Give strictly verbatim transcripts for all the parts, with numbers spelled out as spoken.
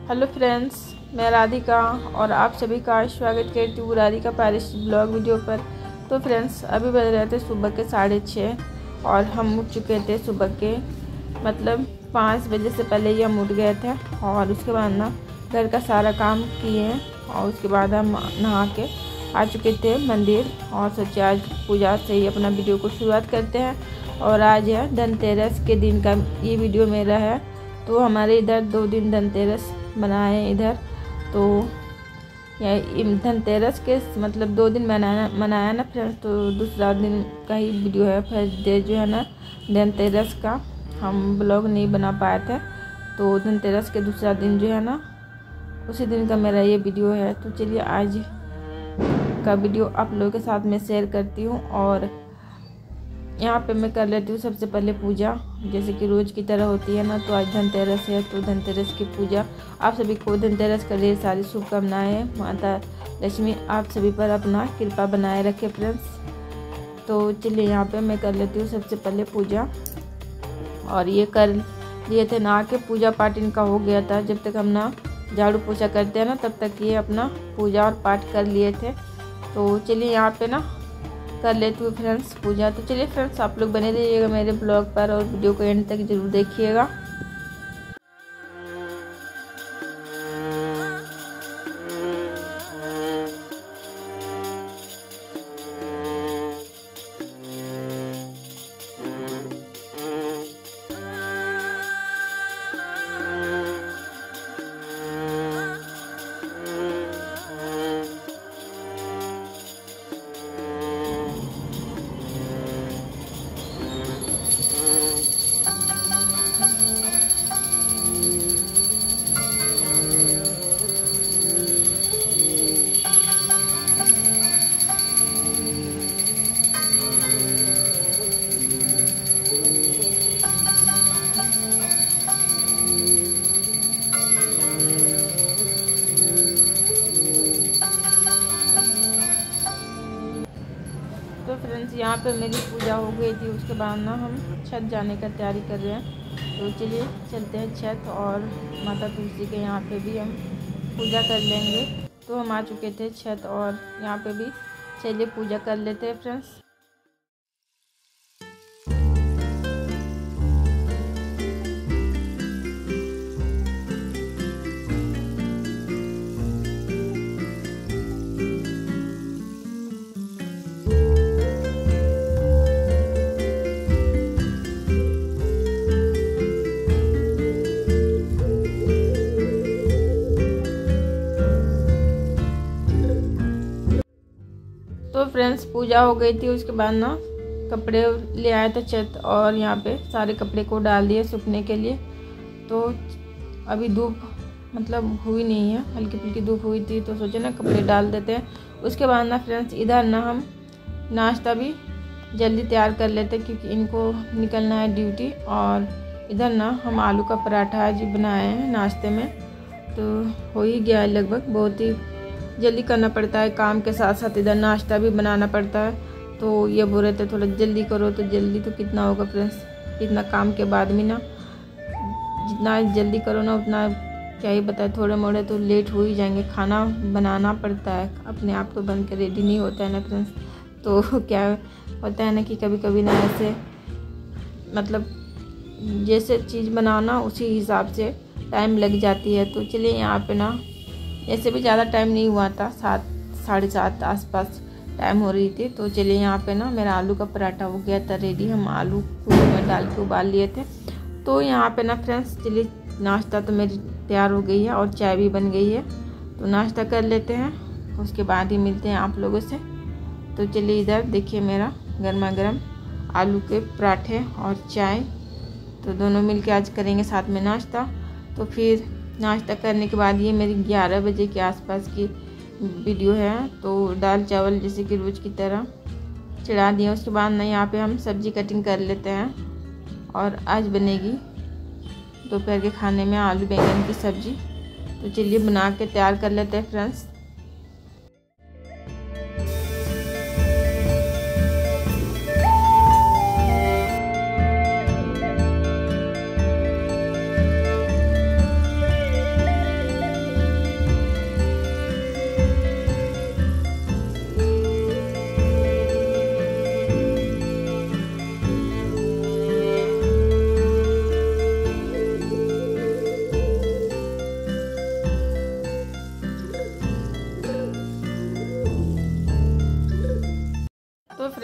Hello friends, मैं राधिका और आप सभी का स्वागत करती हूँ राधिका पैरिस ब्लॉग वीडियो पर। तो फ्रेंड्स, अभी बज रहे थे सुबह के साढ़े छः और हम उठ चुके थे सुबह के मतलब पाँच बजे से पहले ही हम उठ गए थे। और उसके बाद ना घर का सारा काम किए और उसके बाद हम नहा के आ चुके थे मंदिर और सोचे आज पूजा से ही अपना वीडियो को शुरुआत करते हैं। और आज है धनतेरस के दिन का ये वीडियो मेरा है। तो हमारे इधर दो दिन धनतेरस मनाए इधर। तो धनतेरस के मतलब दो दिन मनाया मनाया ना फ्रेंड्स। तो दूसरा दिन का ही वीडियो है, फर्स्ट डे जो है ना धनतेरस का हम ब्लॉग नहीं बना पाए थे। तो धनतेरस के दूसरा दिन जो है ना उसी दिन का मेरा ये वीडियो है। तो चलिए आज का वीडियो आप लोगों के साथ में शेयर करती हूँ। और यहाँ पे मैं कर लेती हूँ सबसे पहले पूजा, जैसे कि रोज़ की तरह होती है ना। तो आज धनतेरस है तो धनतेरस की पूजा। आप सभी को धनतेरस का ढेर सारी शुभकामनाएं। माता लक्ष्मी आप सभी पर अपना कृपा बनाए रखे फ्रेंड्स। तो चलिए यहाँ पे मैं कर लेती हूँ सबसे पहले पूजा। और ये कर लिए थे ना के पूजा पाठ इनका हो गया था। जब तक हम ना झाड़ू पोछा करते हैं ना तब तक ये अपना पूजा और पाठ कर लिए थे। तो चलिए यहाँ पे ना कर लेती हूँ फ्रेंड्स पूजा। तो चलिए फ्रेंड्स, आप लोग बने रहिएगा मेरे ब्लॉग पर और वीडियो को एंड तक जरूर देखिएगा। तो फ्रेंड्स, यहाँ पे मेरी पूजा हो गई थी। उसके बाद ना हम छत जाने का तैयारी कर रहे हैं। तो चलिए चलते हैं छत और माता तुलसी के यहाँ पे भी हम पूजा कर लेंगे। तो हम आ चुके थे छत और यहाँ पे भी चलिए पूजा कर लेते हैं फ्रेंड्स। तो फ्रेंड्स, पूजा हो गई थी। उसके बाद ना कपड़े ले आए थे छत और यहाँ पे सारे कपड़े को डाल दिए सूखने के लिए। तो अभी धूप मतलब हुई नहीं है, हल्की फुल्की धूप हुई थी तो सोचे ना कपड़े डाल देते हैं। उसके बाद ना फ्रेंड्स इधर ना हम नाश्ता भी जल्दी तैयार कर लेते क्योंकि इनको निकलना है ड्यूटी। और इधर ना हम आलू का पराठा आज बनाए हैं नाश्ते में। तो हो ही गया है लगभग, बहुत ही जल्दी करना पड़ता है काम के साथ साथ इधर नाश्ता भी बनाना पड़ता है। तो ये बोल रहे थे थोड़ा जल्दी करो। तो जल्दी तो कितना होगा फ्रेंड्स, इतना काम के बाद भी ना जितना जल्दी करो ना उतना क्या ही बताए, थोड़े मोड़े तो लेट हो ही जाएंगे। खाना बनाना पड़ता है, अपने आप तो बन के रेडी नहीं होता है ना फ्रेंड्स। तो क्या होता है ना कि कभी कभी ना ऐसे मतलब जैसे चीज़ बनाना उसी हिसाब से टाइम लग जाती है। तो चलिए यहाँ पे ना ऐसे भी ज़्यादा टाइम नहीं हुआ था, सात साढ़े सात आसपास टाइम हो रही थी। तो चलिए यहाँ पे ना मेरा आलू का पराठा हो गया था रेडी। हम आलू कुकर में डाल के उबाल लिए थे। तो यहाँ पे ना फ्रेंड्स चलिए नाश्ता तो मेरी तैयार हो गई है और चाय भी बन गई है। तो नाश्ता कर लेते हैं, उसके बाद ही मिलते हैं आप लोगों से। तो चलिए इधर देखिए मेरा गर्मा गर्म आलू के पराठे और चाय, तो दोनों मिल के आज करेंगे साथ में नाश्ता। तो फिर नाश्ता करने के बाद ये मेरी ग्यारह बजे के आसपास की वीडियो है। तो दाल चावल जैसे कि रोज़ की तरह चढ़ा दिया। उसके बाद ना यहाँ पे हम सब्ज़ी कटिंग कर लेते हैं और आज बनेगी दोपहर के खाने में आलू बैंगन की सब्ज़ी। तो चलिए बना के तैयार कर लेते हैं फ्रेंड्स।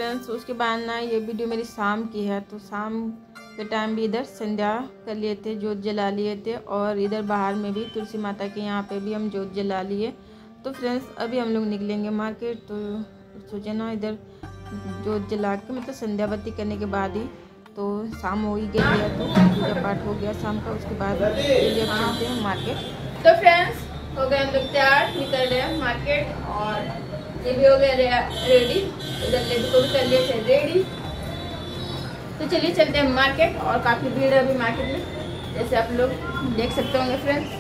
फ्रेंड्स उसके बाद ना ये वीडियो मेरी शाम की है, तो शाम के टाइम भी इधर संध्या कर लिए थे, जोत जला लिए थे, और इधर बाहर में भी तुलसी माता के यहाँ पे भी हम जोत जला लिए। तो फ्रेंड्स अभी हम लोग निकलेंगे मार्केट, तो सोचे ना इधर जोत जला के मतलब संध्या बत्ती करने के बाद ही, तो शाम हो ही गई है, तो पूजा पाठ हो गया शाम का। उसके बाद चलिए चलते हैं मार्केट। तो फ्रेंड्स हो गए हम लोग तैयार, निकल रहे हैं मार्केट, और ये भी हो गया रेडी, इधर लेडी को भी कर लिए थे रेडी। तो चलिए चलते हैं मार्केट, और काफ़ी भीड़ है अभी मार्केट में, जैसे आप लोग देख सकते होंगे फ्रेंड्स,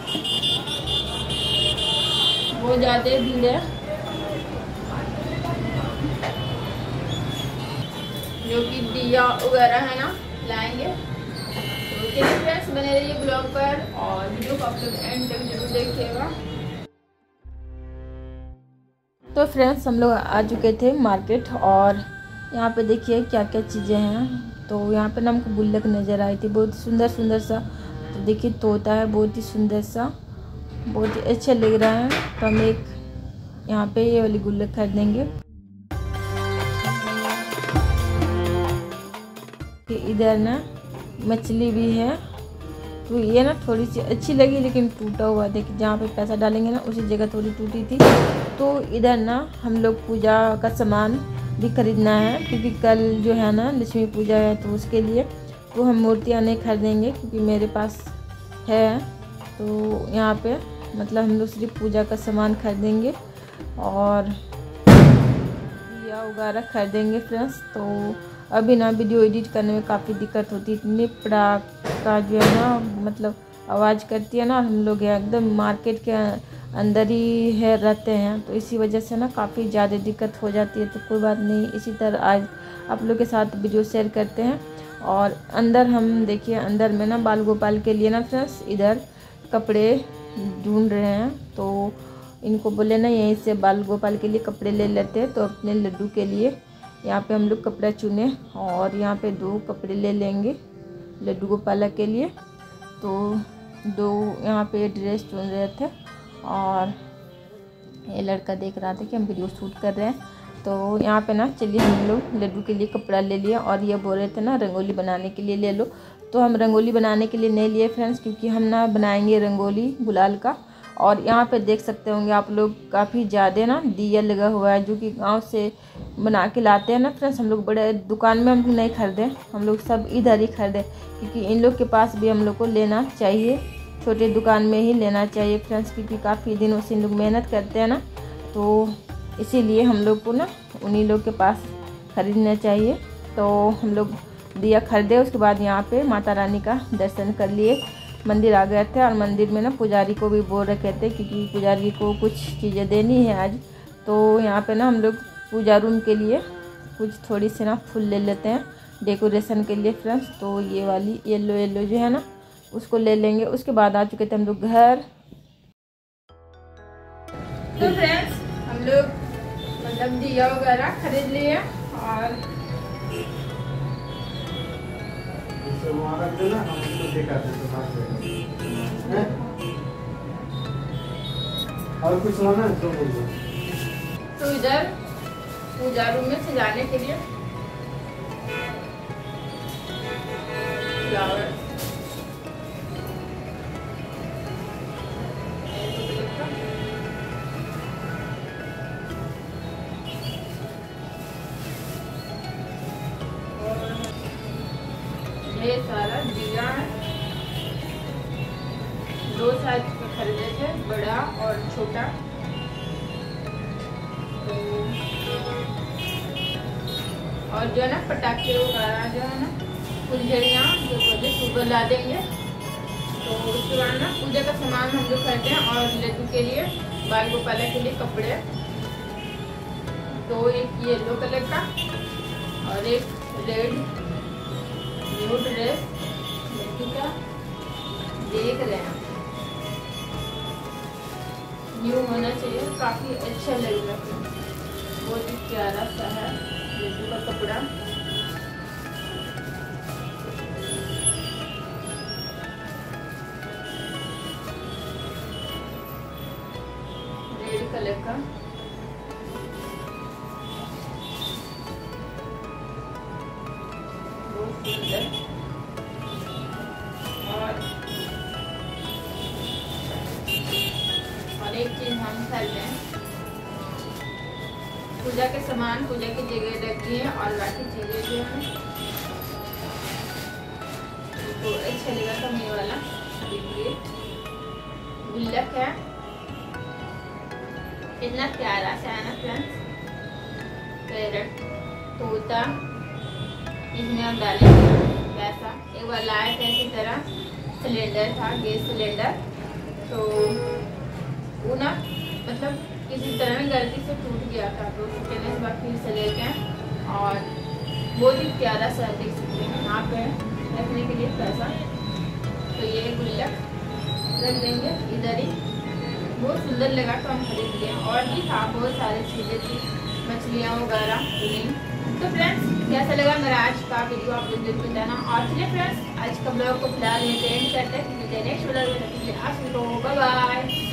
बहुत ज़्यादा भीड़ है। जो कि दिया वगैरह है ना लाएंगे। तो चलिए फ्रेंड्स बने रहिए ब्लॉग पर, और वीडियो को आप लोग एंड तक जरूर देखिएगा। तो फ्रेंड्स हम लोग आ चुके थे मार्केट, और यहाँ पे देखिए क्या क्या चीज़ें हैं। तो यहाँ पे ना हमको गुल्लक नज़र आई थी, बहुत सुंदर सुंदर सा। तो देखिए तोता है, बहुत ही सुंदर सा, बहुत ही अच्छा लग रहा है। तो हम एक यहाँ पे ये वाली गुल्लक खरीदेंगे। इधर ना मछली भी है, तो ये ना थोड़ी सी अच्छी लगी, लेकिन टूटा हुआ। देखिए जहाँ पे पैसा डालेंगे ना उसी जगह थोड़ी टूटी थी। तो इधर ना हम लोग पूजा का सामान भी खरीदना है, क्योंकि कल जो है ना लक्ष्मी पूजा है, तो उसके लिए तो हम मूर्तियाँ नहीं खरीदेंगे, क्योंकि मेरे पास है। तो यहाँ पे मतलब हम लोग सिर्फ पूजा का सामान खरीदेंगे और दिया वगैरह खरीदेंगे फ्रेंड्स। तो अभी ना वीडियो एडिट करने में काफ़ी दिक्कत होती है, इतनी पटाखा जो है ना मतलब आवाज़ करती है ना। हम लोग एकदम मार्केट के अंदर ही है रहते हैं, तो इसी वजह से ना काफ़ी ज़्यादा दिक्कत हो जाती है। तो कोई बात नहीं, इसी तरह आज आप लोग के साथ वीडियो शेयर करते हैं। और अंदर हम देखिए अंदर में ना बाल गोपाल के लिए ना फ्रेंड्स इधर कपड़े ढूंढ रहे हैं। तो इनको बोले ना यहीं से बाल गोपाल के लिए कपड़े ले लेते हैं। तो अपने लड्डू के लिए यहाँ पे हम लोग कपड़ा चुने, और यहाँ पे दो कपड़े ले लेंगे लड्डू गोपाल के लिए। तो दो यहाँ पे ड्रेस चुन रहे थे, और ये लड़का देख रहा था कि हम वीडियो शूट कर रहे हैं। तो यहाँ पे ना चलिए हम लोग लड्डू के लिए कपड़ा ले लिया, और ये बोल रहे थे ना रंगोली बनाने के लिए ले लो। तो हम रंगोली बनाने के लिए नहीं लिए फ्रेंड्स, क्योंकि हम ना बनाएंगे रंगोली गुलाल का। और यहाँ पे देख सकते होंगे आप लोग काफ़ी ज़्यादा ना दिया लगा हुआ है, जो कि गांव से बना के लाते हैं ना फ्रेंड्स। हम लोग बड़े दुकान में हम नहीं खरीदे, हम लोग सब इधर ही खरीदे, क्योंकि इन लोग के पास भी हम लोग को लेना चाहिए, छोटे दुकान में ही लेना चाहिए फ्रेंड्स, क्योंकि काफ़ी दिनों से इन लोग मेहनत करते हैं ना। तो इसीलिए हम लोग को ना उन्हीं लोग के पास ख़रीदना चाहिए। तो हम लोग दिया खरीदे, उसके बाद यहाँ पे माता रानी का दर्शन कर लिए, मंदिर आ गए थे। और मंदिर में ना पुजारी को भी बोल रखे थे, क्योंकि पुजारी को कुछ चीज़ें देनी है आज। तो यहाँ पे ना हम लोग पूजा रूम के लिए कुछ थोड़ी सी ना फूल ले लेते हैं डेकोरेशन के लिए फ्रेंड्स। तो ये वाली येलो येलो जो है ना उसको ले लेंगे। उसके बाद आ चुके थे हम लोग घर। तो फ्रेंड्स हम लोग मतलब दिया वगैरह खरीद लिए, और और कुछ होना है तो बोलो। तो इधर पूजा रूम में सजाने के लिए फ्लावर, ढेर सारा दिया है, दो साइज के खरीदे थे, बड़ा और छोटा। तो और जो है ना पटाखे वगैरह जो है ना फुलझड़ियाँ जो बोले सुबह ला देंगे। तो उसके बाद ना पूजा का सामान हम लोग खरीदे हैं, और लड्डू के लिए बाल गोपाल के लिए कपड़े। तो एक येलो कलर का और एक रेड न्यू ड्रेस लड़की का देख रहे हैं, न्यू होना चाहिए, काफ़ी अच्छा लग रहा है, बहुत ही प्यारा सा है लड़की का कपड़ा। रेड कलर का हम चलते हैं। पूजा के सामान पूजा की जगह रख दिए और बाकी चीजें जो है तो अच्छा लगा था मेरे वाला। देखिए गुल्लक है, इतना प्यारा सा है ना फ्रेंड्स। पैरट तोता इसमें आप डालेंगे पैसा। एक बार लाए थे इसी तरह, सिलेंडर था गैस सिलेंडर, तो वो ना मतलब किसी तरह में गलती से टूट गया था, तो कहने से बाद फिर से लेके और बहुत ही प्यारा सा देख सकते हैं यहाँ पे रखने के लिए पैसा। तो ये गुल्लक रख देंगे इधर ही, बहुत सुंदर लगा तो हम खरीद लिए। और भी था बहुत सारी चीज़ें थी, मछलियाँ वगैरह। तो फ्रेंड्स कैसा लगा मेरा आज का वीडियो आप लोग जरूर बताना। और चलिए फ्रेंड्स आज का ब्लॉग को फिलहाल एंड करते हैं, नेक्स्ट ब्लॉग में। आज बाय बाय।